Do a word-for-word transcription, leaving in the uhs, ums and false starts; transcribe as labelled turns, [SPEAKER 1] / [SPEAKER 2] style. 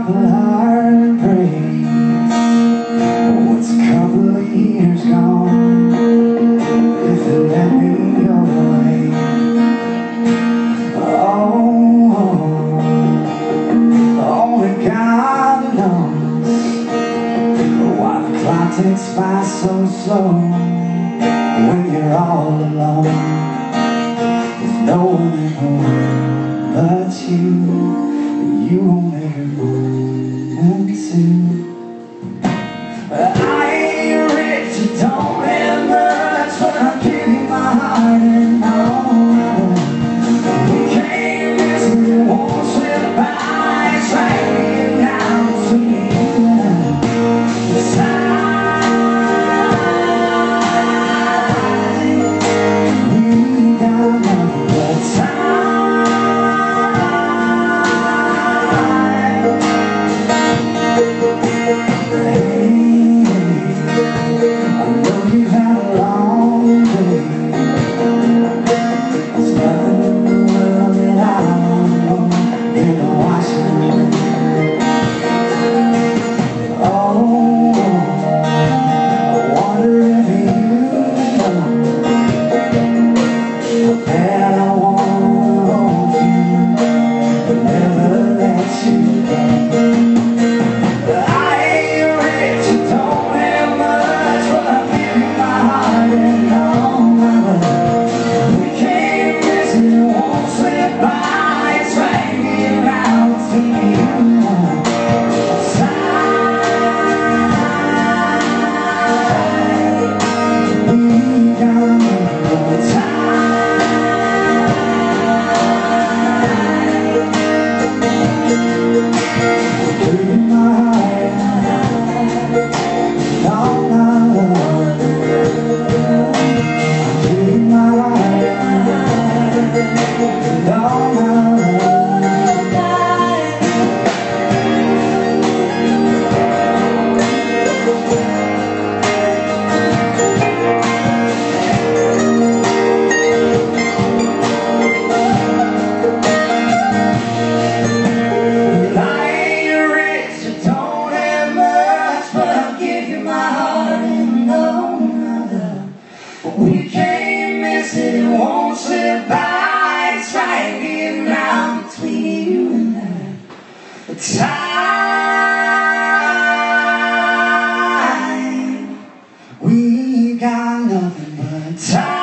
[SPEAKER 1] couple heartbreaks. What's a couple of years gone if it let me away? Oh, only God knows why the clock ticks by so slow when you're all alone. There's no one at home but you. You won't ever want to. I ain't rich, I don't have much, but I'll give you my heart and all. We can't miss it, it won't slip by. It's right here now between you and the time. We got nothing but time. We can't miss it, it won't slip by. It's right here now between you and I. Time. We got nothing but time.